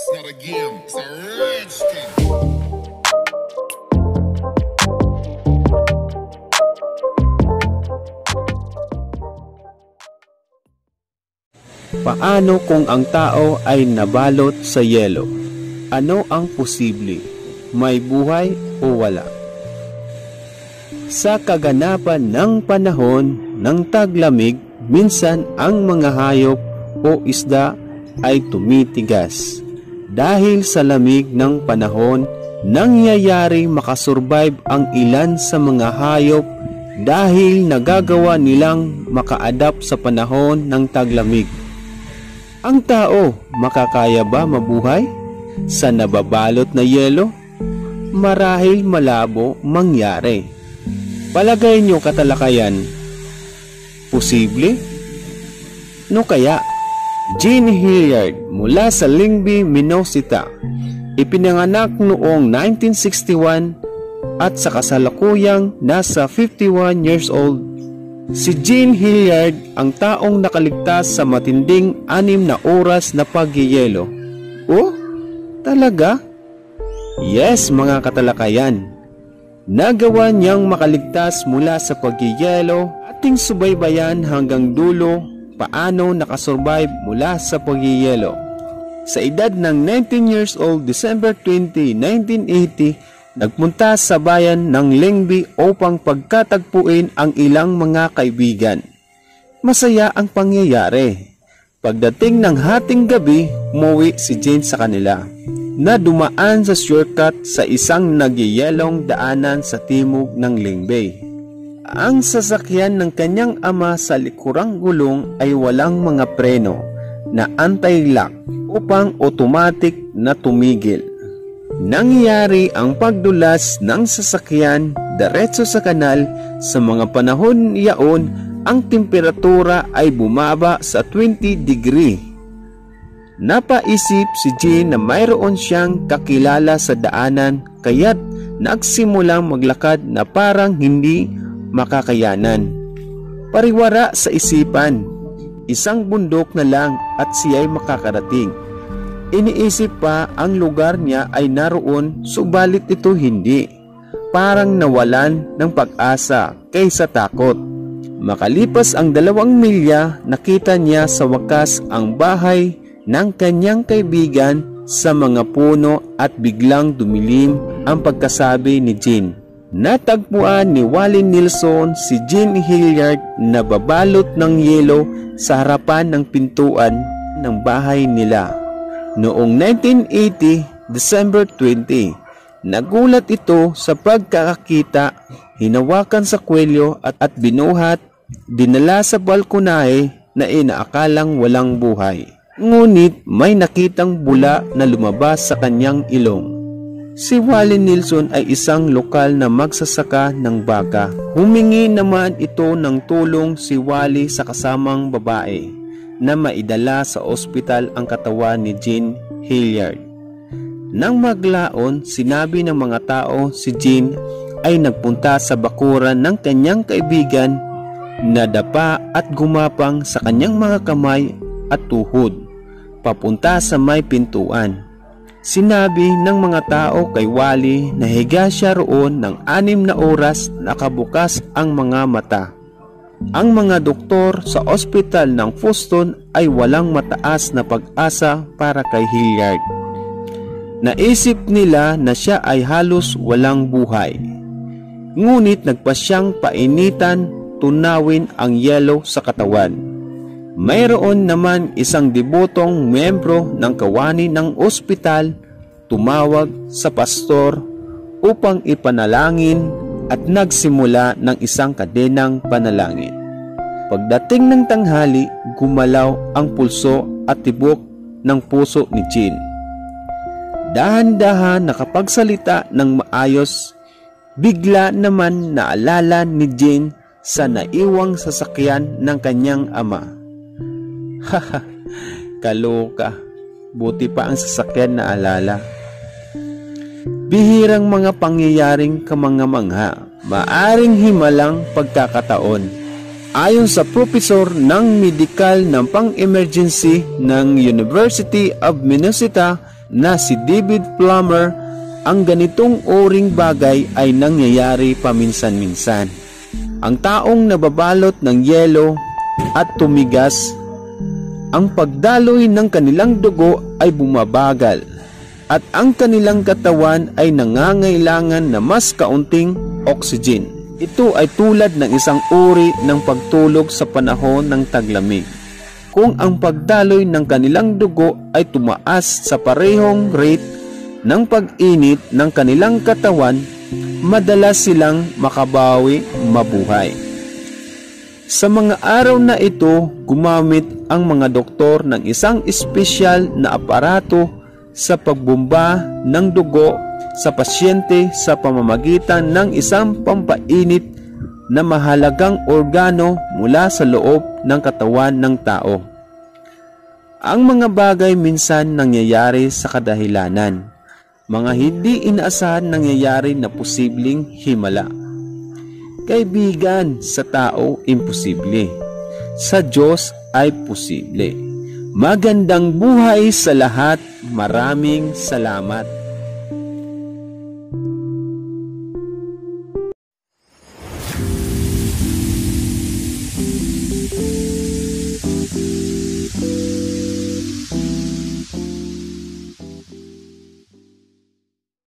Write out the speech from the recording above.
not a game, it's a rich thing. Paano kung ang tao ay nabalot sa yelo? Ano ang posible? May buhay o wala? Sa kaganapan ng panahon ng taglamig, minsan ang mga hayop o isda ay tumitigas. Dahil sa lamig ng panahon, nangyayari makasurvive ang ilan sa mga hayop dahil nagagawa nilang maka-adapt sa panahon ng taglamig. Ang tao, makakaya ba mabuhay sa nababalot na yelo? Marahil malabo mangyari. Palagay nyo katalakayan, posible? No kaya? Jean Hilliard mula sa Lyngby, Minnesota, ipinanganak noong 1961 at sa kasalukuyang nasa 51 years old. Si Jean Hilliard ang taong nakaligtas sa matinding 6 na oras na pagyeyelo. Oh, talaga? Yes, mga katalakayan. Nagawa niyang makaligtas mula sa pagyeyelo. Ating subaybayan hanggang dulo paano nakasurvive mula sa pagyeyelo. Sa edad ng 19 years old, December 20, 1980, nagpunta sa bayan ng Lyngby upang pagkatagpuin ang ilang mga kaibigan. Masaya ang pangyayari. Pagdating ng hating gabi, umuwi si Jane sa kanila na dumaan sa shortcut sa isang nagyeyelong daanan sa timog ng Lyngby. Ang sasakyan ng kanyang ama sa likurang gulong ay walang mga preno na anti-lock upang automatic na tumigil. Nangyari ang pagdulas ng sasakyan diretso sa kanal. Sa mga panahon yaon, ang temperatura ay bumaba sa 20 degree. Napaisip si Jean na mayroon siyang kakilala sa daanan kaya't nagsimulang maglakad na parang hindi makakayanan. Pariwara sa isipan, isang bundok na lang at siya'y makakarating. Iniisip pa ang lugar niya ay naroon, subalit ito hindi. Parang nawalan ng pag-asa kaysa takot. Makalipas ang 2 milya, nakita niya sa wakas ang bahay ng kanyang kaibigan sa mga puno at biglang dumilim ang pagkasabi ni Jean. Natagpuan ni Wally Nilsson si Jean Hilliard na babalot ng yelo sa harapan ng pintuan ng bahay nila. Noong 1980, December 20, nagulat ito sa pagkakakita, hinawakan sa kwelyo at binuhat, dinala sa balkonahe na inaakalang walang buhay. Ngunit may nakitang bula na lumabas sa kanyang ilong. Si Wally Nilsson ay isang lokal na magsasaka ng baka. Humingi naman ito ng tulong si Wally sa kasamang babae na maidala sa ospital ang katawan ni Jean Hilliard. Nang maglaon, sinabi ng mga tao si Jean ay nagpunta sa bakuran ng kanyang kaibigan, nadapa at gumapang sa kanyang mga kamay at tuhod, papunta sa may pintuan. Sinabi ng mga tao kay Wally na higa siya roon ng 6 na oras, nakabukas ang mga mata. Ang mga doktor sa ospital ng Houston ay walang mataas na pag-asa para kay Hilliard. Naisip nila na siya ay halos walang buhay. Ngunit nagpasyang painitan, tunawin ang yelo sa katawan. Mayroon naman isang debotong miyembro ng kawani ng ospital tumawag sa pastor upang ipanalangin at nagsimula ng isang kadenang panalangin. Pagdating ng tanghali, gumalaw ang pulso at tibok ng puso ni Jean. Dahan-dahan nakapagsalita ng maayos, bigla naman naalala ni Jean sa naiwang sasakyan ng kanyang ama. Haha, kaloka, buti pa ang sasakyan na alala. Bihirang mga pangyayaring kamangha-mangha, maaring himalang pagkakataon. Ayon sa profesor ng medikal ng pang-emergency ng University of Minnesota na si David Plummer, ang ganitong uring bagay ay nangyayari paminsan-minsan. Ang taong nababalot ng yelo at tumigas, ang pagdaloy ng kanilang dugo ay bumabagal at ang kanilang katawan ay nangangailangan na mas kaunting oxygen. Ito ay tulad ng isang uri ng pagtulog sa panahon ng taglamig. Kung ang pagdaloy ng kanilang dugo ay tumaas sa parehong rate ng pag-init ng kanilang katawan, madalas silang makabawi mabuhay. Sa mga araw na ito, gumamit ang mga doktor ng isang espesyal na aparato sa pagbomba ng dugo sa pasyente sa pamamagitan ng isang pampainit na mahalagang organo mula sa loob ng katawan ng tao. Ang mga bagay minsan nangyayari sa kadahilanan, mga hindi inaasahan nangyayari na posibleng himala. Kaibigan, sa tao imposible, sa Diyos ay posible. Magandang buhay sa lahat. Maraming salamat.